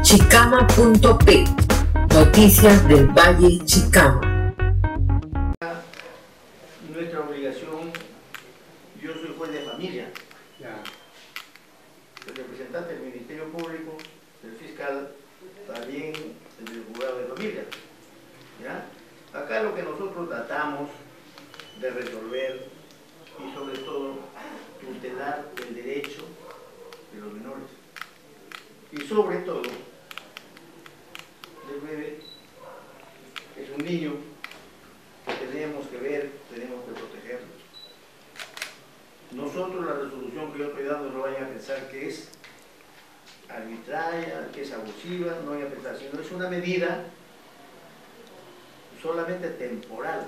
Chicama.p, noticias del Valle Chicama. Nuestra obligación, yo soy juez de familia, el representante del Ministerio Público, el fiscal, también el juzgado de familia. ¿Ya? Acá lo que nosotros tratamos de resolver y sobre todo tutelar el derecho de los menores. Y sobre todo, el bebé es un niño que tenemos que ver, tenemos que protegerlo. Nosotros la resolución que yo estoy dando no vayan a pensar que es arbitraria, que es abusiva, no vayan a pensar, sino es una medida solamente temporal.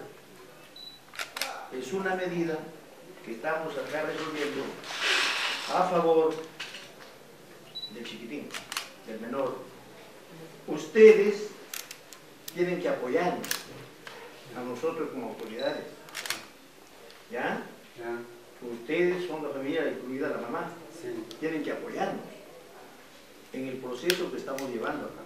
Es una medida que estamos acá resolviendo a favor del chiquitín, del menor. Ustedes tienen que apoyarnos a nosotros como autoridades. ¿Ya? Ustedes son la familia, incluida la mamá. Sí. Tienen que apoyarnos en el proceso que estamos llevando acá.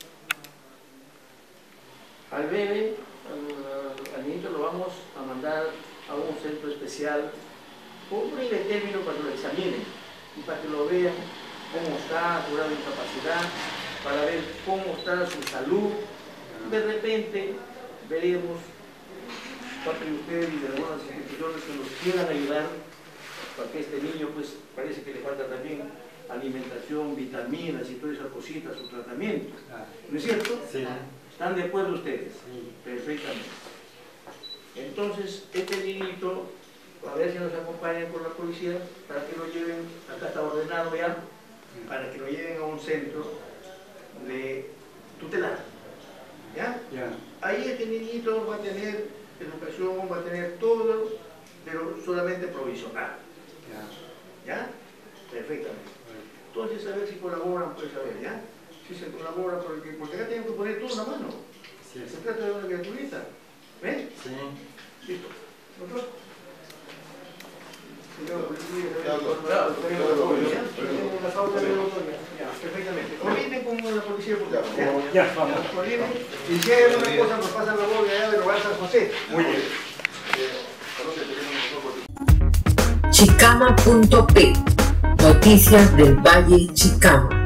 Al bebé, al niño lo vamos a mandar a un centro especial por un breve término para que lo examinen y para que lo vean cómo está, su grado de incapacidad, para ver cómo está su salud. De repente veremos parte de ustedes y de algunas instituciones que nos quieran ayudar para que este niño, pues parece que le falta también alimentación, vitaminas y todas esas cositas, su tratamiento. ¿No es cierto? Sí. ¿Están de acuerdo ustedes? Sí. Perfectamente. Entonces, este niñito, a ver si nos acompañan con la policía para que lo lleven, acá está ordenado ya, para que lo lleven a un centro de tutelar. ¿Ya? Ahí este niñito va a tener educación, va a tener todo, pero solamente provisional. ¿Ya? Perfectamente. Entonces, a ver si colaboran, pues a ver, ¿ya? Si se colabora, porque acá tengo que poner todo en la mano. Sí. Se trata de una criaturita. ¿Ven? Sí. Listo. ¿Nosotros? Perfectamente. Coordinen con la policía. Ya, vamos. Coordinen. Y si hay alguna cosa, nos pasan la voz de allá de Robar San José. Muy bien. Chicama.p, noticias del Valle Chicama.